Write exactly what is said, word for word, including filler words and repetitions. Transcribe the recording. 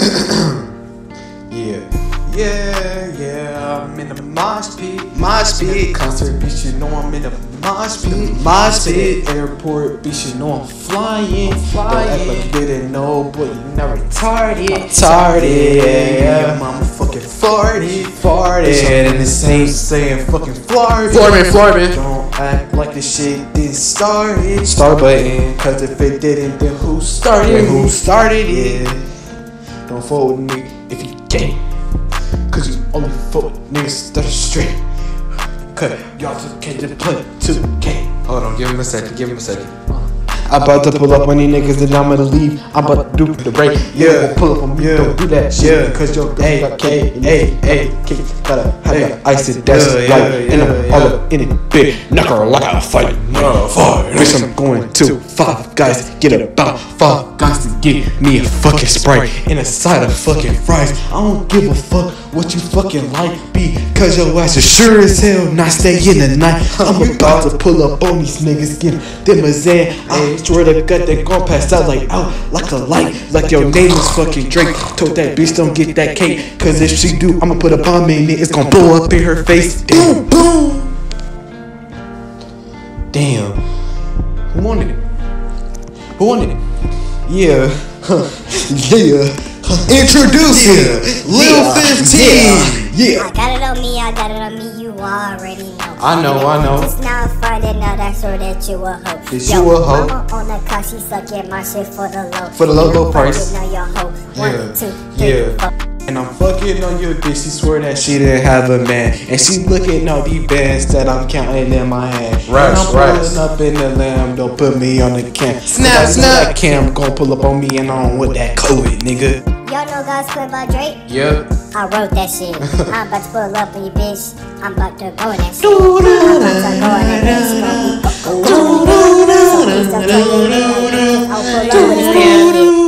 Yeah, yeah, yeah, I'm in the mosh pit, mosh pit. Concert, bitch, you know I'm in the mosh pit, mosh pit. Airport, bitch, you know I'm flying, flying. Don't act like you didn't know, but you not retarded, retarded. Yeah, mama fucking farted, farted. And the same saying fucking Florida, Florida, Florida. Don't act like this shit didn't start it, start button. Cause if it didn't, then who started it? Who started it? Don't fuck with me if you gay, cause you only fuck with niggas that are straight. Cause y'all just can't just play two K. Hold on, give him a second, give him a second. I'm about to pull up on these niggas and I'm gonna leave. I'm about to do the break. Yeah, pull up on me, yeah. Don't do that shit. Yeah, cause your girl got K, hey, hey, K. Gotta have the ice and that's right. And I'm all up in it, bitch. Knock her like a fight. No, fight. Bitch, I'm going to Five Guys. Get about Five Guys to get me a fucking Sprite and a side of fucking fries. I don't give a fuck what you fucking like, be. Cause your ass is sure as hell not stay in the night. I'm about to pull up on these niggas, give them a Zan. I swear to God, they gon' pass out like out like a light. Like your name is fucking Drake. Told that bitch don't get that cake. Cause if she do, I'ma put a bomb in it. It's gon' blow up in her face. Boom, boom. Damn. Who wanted it? Who wanted it? Yeah. Huh. Yeah. Introducing Lil fifteen. Yeah. I got it on me, I got it on me, you already know. I know, I know. It's not fun to know that sure that you a hoe. That you a hoe. Mama on the car, she sucking my shit for the low. For the low, low price. You know your hoe. One, Yeah. two, three, Yeah. four. And I'm fucking on your bitch, she swear that she didn't have a man. And she looking at the bands that I'm counting in my hand. Right, and I'm right. pulling up in the lamb, don't put me on the cam. Snap, snap. That cam gon' pull up on me and on with that COVID, nigga. Y'all know God's Quit by Drake? Yep. I wrote that shit. I'm about to pull up on you, bitch. I'm about to go in that shit. I'm about to go in that bitch. I'll pull up with this